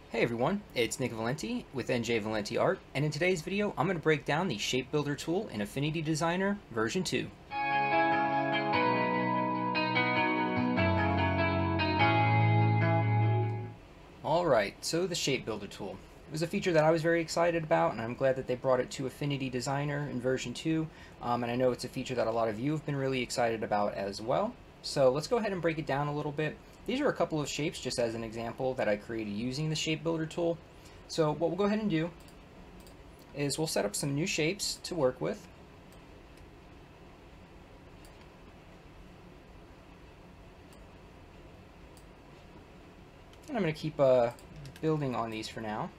Hey everyone, it's Nick Valenti with NJ Valenti Art, and in today's video I'm going to break down the Shape Builder tool in Affinity Designer version 2. Alright, so the Shape Builder tool. It was a feature that I was very excited about, and I'm glad that they brought it to Affinity Designer in version 2, and I know it's a feature that a lot of you have been really excited about as well. So let's go ahead and break it down a little bit. These are a couple of shapes, just as an example, that I created using the Shape Builder tool. So what we'll go ahead and do is we'll set up some new shapes to work with. And I'm going to keep building on these for now.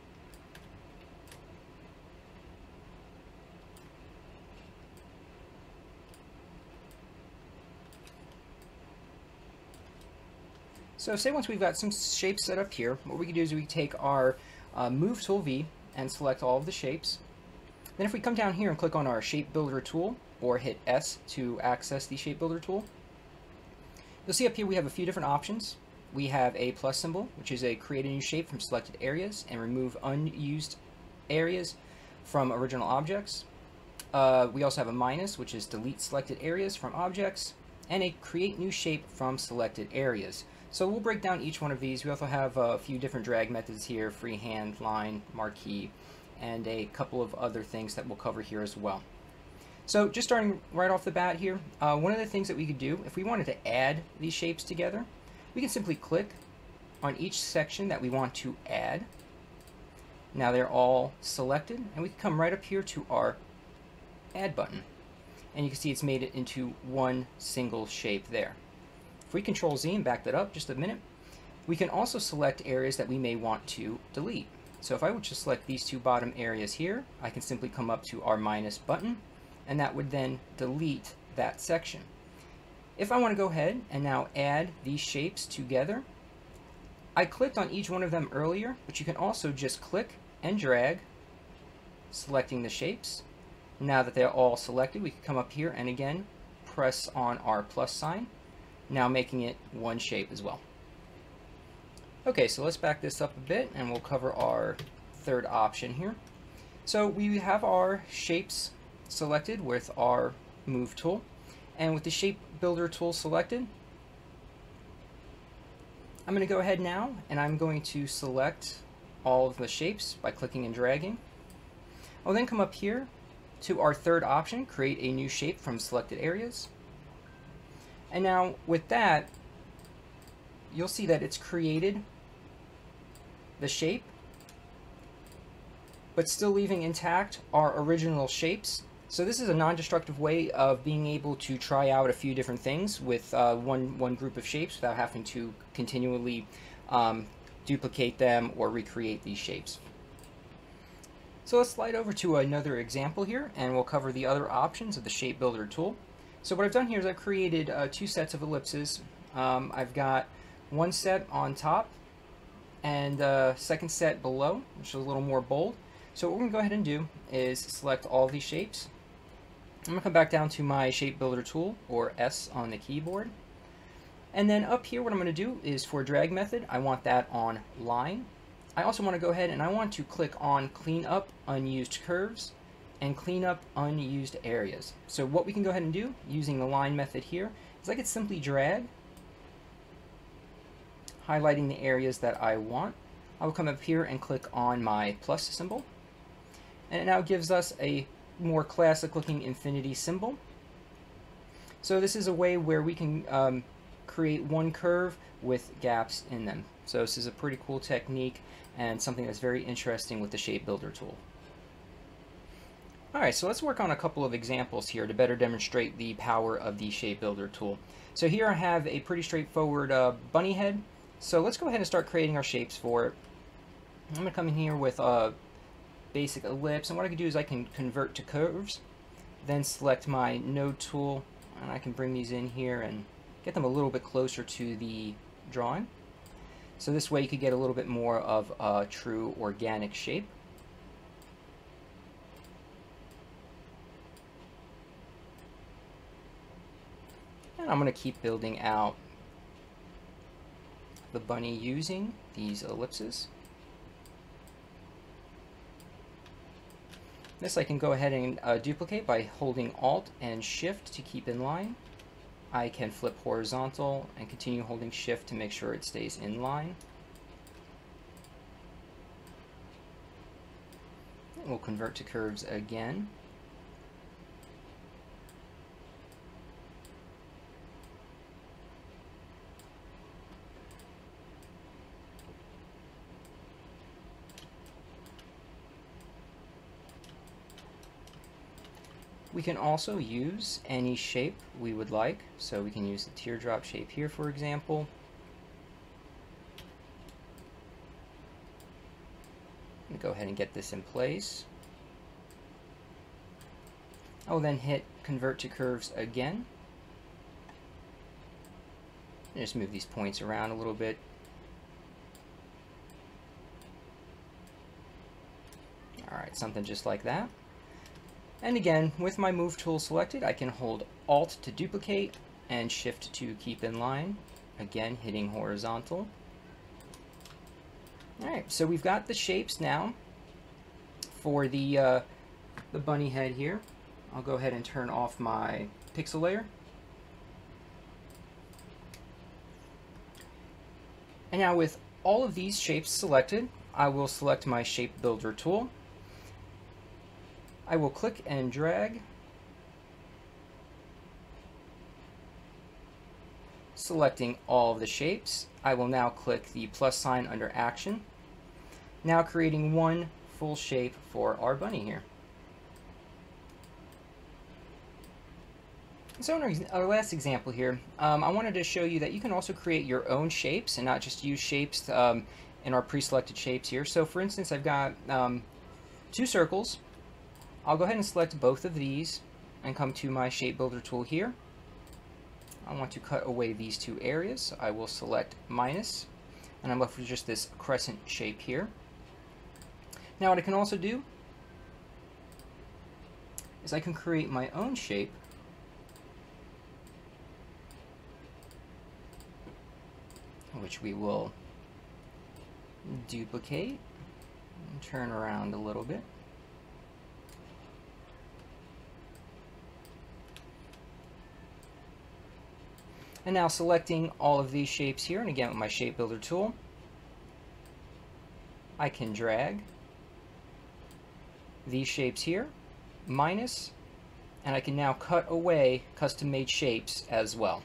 So say once we've got some shapes set up here, what we can do is we can take our Move Tool V and select all of the shapes. Then if we come down here and click on our Shape Builder tool, or hit S to access the Shape Builder tool, you'll see up here we have a few different options. We have a plus symbol, which is a create a new shape from selected areas and remove unused areas from original objects. We also have a minus, which is delete selected areas from objects, and a create new shape from selected areas. So we'll break down each one of these. We also have a few different drag methods here: freehand, line, marquee, and a couple of other things that we'll cover here as well. So just starting right off the bat here, one of the things that we could do if we wanted to add these shapes together, we can simply click on each section that we want to add. Now they're all selected, and we can come right up here to our Add button, and you can see it's made it into one single shape there. If we Control Z and back that up just a minute, we can also select areas that we may want to delete. So if I would just select these two bottom areas here, I can simply come up to our minus button, and that would then delete that section. If I want to go ahead and now add these shapes together, I clicked on each one of them earlier, but you can also just click and drag, selecting the shapes. Now that they're all selected, we can come up here and again press on our plus sign, now making it one shape as well. Okay, so let's back this up a bit and we'll cover our third option here. So we have our shapes selected with our Move tool, and with the Shape Builder tool selected, I'm going to go ahead now and I'm going to select all of the shapes by clicking and dragging. I'll then come up here to our third option, create a new shape from selected areas. And now with that, you'll see that it's created the shape, but still leaving intact our original shapes. So this is a non-destructive way of being able to try out a few different things with one group of shapes without having to continually duplicate them or recreate these shapes. So let's slide over to another example here, and we'll cover the other options of the Shape Builder tool. So what I've done here is I've created two sets of ellipses. I've got one set on top and a second set below, which is a little more bold. So what we're going to go ahead and do is select all these shapes. I'm going to come back down to my Shape Builder tool, or S on the keyboard. And then up here what I'm going to do is, for drag method, I want that on line. I also want to go ahead and I want to click on Clean Up Unused Curves and Clean Up Unused Areas. So what we can go ahead and do using the line method here is I could simply drag, highlighting the areas that I want. I will come up here and click on my plus symbol, and it now gives us a more classic looking infinity symbol. So this is a way where we can create one curve with gaps in them. So this is a pretty cool technique and something that's very interesting with the Shape Builder tool. Alright, so let's work on a couple of examples here to better demonstrate the power of the Shape Builder tool. So here I have a pretty straightforward bunny head. So let's go ahead and start creating our shapes for it. I'm going to come in here with a basic ellipse, and what I can do is I can convert to curves, then select my node tool, and I can bring these in here and get them a little bit closer to the drawing. So this way you could get a little bit more of a true organic shape. And I'm going to keep building out the bunny using these ellipses. This I can go ahead and duplicate by holding Alt and Shift to keep in line. I can flip horizontal and continue holding Shift to make sure it stays in line. We'll convert to curves again. We can also use any shape we would like, so we can use the teardrop shape here, for example. I'm going to go ahead and get this in place. I will then hit Convert to Curves again. And just move these points around a little bit. Alright, something just like that. And again, with my Move tool selected, I can hold Alt to duplicate and Shift to keep in line. Again, hitting horizontal. Alright, so we've got the shapes now for the bunny head here. I'll go ahead and turn off my pixel layer. And now with all of these shapes selected, I will select my Shape Builder tool. I will click and drag, selecting all of the shapes. I will now click the plus sign under Action, now creating one full shape for our bunny here. So in our last example here, I wanted to show you that you can also create your own shapes and not just use shapes in our pre-selected shapes here. So for instance, I've got 2 circles. I'll go ahead and select both of these and come to my Shape Builder tool here. I want to cut away these 2 areas. So I will select minus, and I'm left with just this crescent shape here. Now what I can also do is I can create my own shape which we will duplicate and turn around a little bit. And now selecting all of these shapes here, and again with my Shape Builder tool, I can drag these shapes here, minus, and I can now cut away custom-made shapes as well.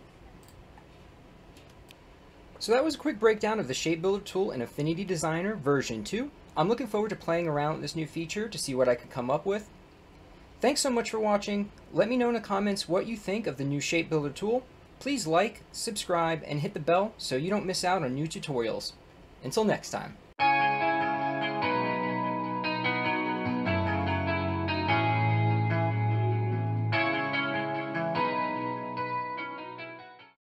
So that was a quick breakdown of the Shape Builder tool in Affinity Designer version 2. I'm looking forward to playing around with this new feature to see what I could come up with. Thanks so much for watching. Let me know in the comments what you think of the new Shape Builder tool. Please like, subscribe, and hit the bell so you don't miss out on new tutorials. Until next time.